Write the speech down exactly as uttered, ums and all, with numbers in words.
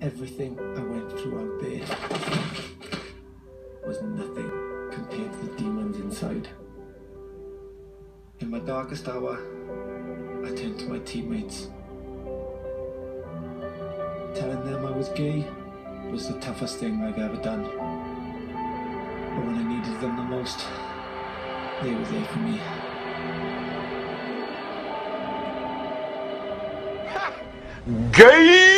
Everything I went through out there was nothing compared to the demons inside. In my darkest hour, I turned to my teammates. Telling them I was gay was the toughest thing I've ever done. But when I needed them the most, they were there for me. Gay!